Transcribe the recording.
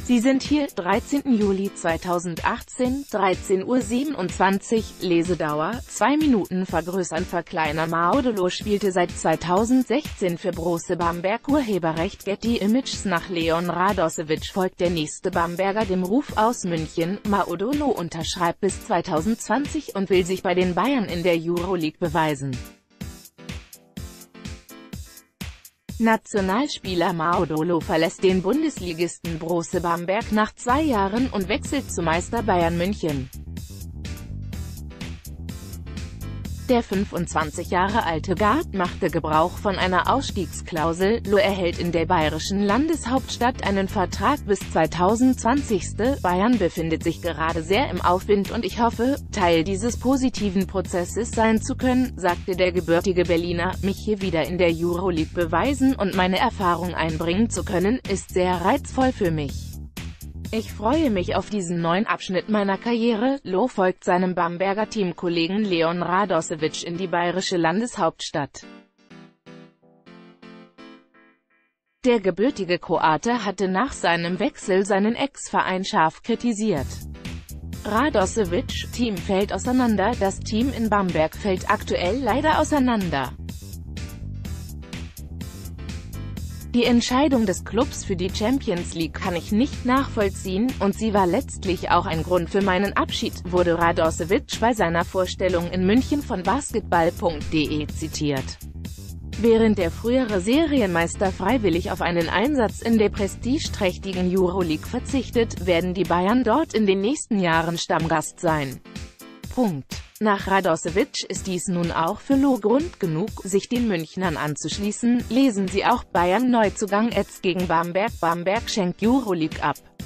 Sie sind hier, 13. Juli 2018, 13:27 Uhr, Lesedauer, 2 Minuten. Vergrößern verkleinern. Maudolo spielte seit 2016 für Brose Bamberg. Urheberrecht Getty Images. Nach Leon Radosevic folgt der nächste Bamberger dem Ruf aus München. Maudolo unterschreibt bis 2020 und will sich bei den Bayern in der Euroleague beweisen. Nationalspieler Maudolo verlässt den Bundesligisten Brose Bamberg nach 2 Jahren und wechselt zu Meister Bayern München. Der 25 Jahre alte Guard machte Gebrauch von einer Ausstiegsklausel. Lo erhält in der bayerischen Landeshauptstadt einen Vertrag bis 2020. Bayern befindet sich gerade sehr im Aufwind und ich hoffe, Teil dieses positiven Prozesses sein zu können, sagte der gebürtige Berliner. Mich hier wieder in der Euroleague beweisen und meine Erfahrung einbringen zu können, ist sehr reizvoll für mich. Ich freue mich auf diesen neuen Abschnitt meiner Karriere. Lo folgt seinem Bamberger Teamkollegen Leon Radosevic in die bayerische Landeshauptstadt. Der gebürtige Kroate hatte nach seinem Wechsel seinen Ex-Verein scharf kritisiert. Radosevic: Team fällt auseinander. Das Team in Bamberg fällt aktuell leider auseinander. Die Entscheidung des Clubs für die Champions League kann ich nicht nachvollziehen, und sie war letztlich auch ein Grund für meinen Abschied, wurde Radosevic bei seiner Vorstellung in München von Basketball.de zitiert. Während der frühere Serienmeister freiwillig auf einen Einsatz in der prestigeträchtigen Euroleague verzichtet, werden die Bayern dort in den nächsten Jahren Stammgast sein. Nach Radosevic ist dies nun auch für Lo Grund genug, sich den Münchnern anzuschließen. Lesen Sie auch: Bayern Neuzugang Etz gegen Bamberg. Bamberg schenkt Euroleague ab.